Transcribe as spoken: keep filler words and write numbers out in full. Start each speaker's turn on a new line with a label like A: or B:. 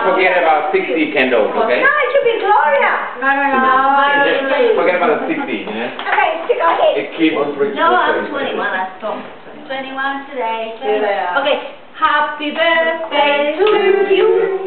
A: forget about sixty candles, okay?
B: No, it should be Gloria.
C: No, no, no.
A: Just forget about the sixty, you know?
B: Okay, stick our head.
A: It keeps...
D: No, I'm twenty-one. I stopped. twenty-one today.
C: Here they are.
D: Okay. Happy birthday to you.